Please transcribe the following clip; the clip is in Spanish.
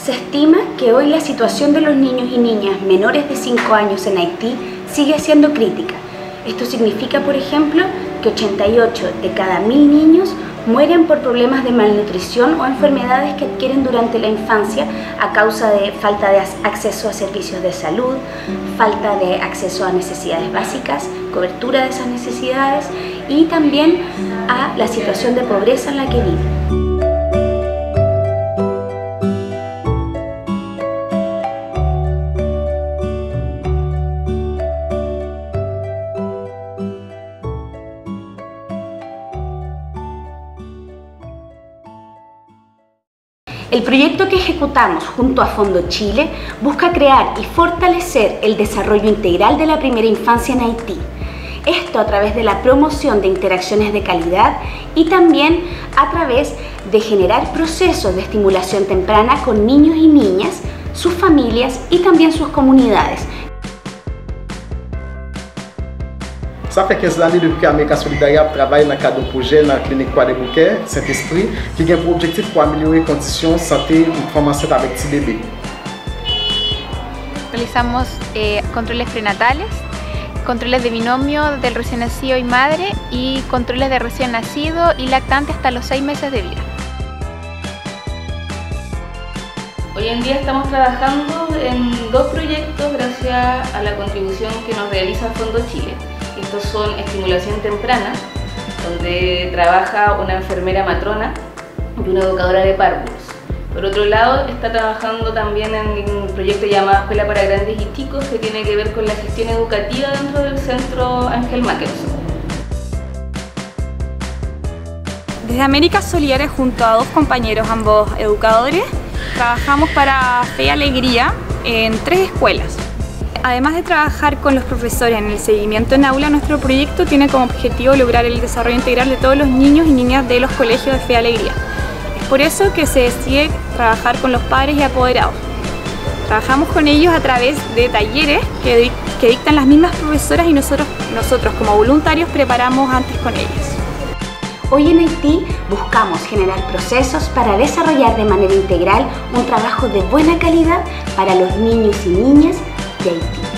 Se estima que hoy la situación de los niños y niñas menores de 5 años en Haití sigue siendo crítica. Esto significa, por ejemplo, que 88 de cada 1000 niños mueren por problemas de malnutrición o enfermedades que adquieren durante la infancia a causa de falta de acceso a servicios de salud, falta de acceso a necesidades básicas, cobertura de esas necesidades y también a la situación de pobreza en la que viven. El proyecto que ejecutamos junto a Fondo Chile busca crear y fortalecer el desarrollo integral de la primera infancia en Haití. Esto a través de la promoción de interacciones de calidad y también a través de generar procesos de estimulación temprana con niños y niñas, sus familias y también sus comunidades. Ça fait 15 années depuis qu'América Solidaria travaille dans le cadre d'un projet dans la clinique Croix des Bouquets, Saint-Esprit, qui a pour objectif pour améliorer les conditions de santé de femmes enceintes avec petits bébés. Realizamos controles prenatales, controles de binomio del recién nacido y madre y controles de recién nacido y lactante hasta los 6 meses de vida. Hoy en día estamos trabajando en 2 proyectos gracias a la contribución que nos realiza Fondo Chile. Estos son estimulación temprana, donde trabaja una enfermera matrona y una educadora de párvulos. Por otro lado, está trabajando también en un proyecto llamado Escuela para Grandes y Chicos, que tiene que ver con la gestión educativa dentro del Centro Ángel Mackensen. Desde América Solidaria, junto a 2 compañeros, ambos educadores, trabajamos para Fe y Alegría en 3 escuelas. Además de trabajar con los profesores en el seguimiento en aula, nuestro proyecto tiene como objetivo lograr el desarrollo integral de todos los niños y niñas de los colegios de Fe y Alegría. Es por eso que se decide trabajar con los padres y apoderados. Trabajamos con ellos a través de talleres que dictan las mismas profesoras y nosotros como voluntarios preparamos antes con ellas. Hoy en Haití buscamos generar procesos para desarrollar de manera integral un trabajo de buena calidad para los niños y niñas de Haití.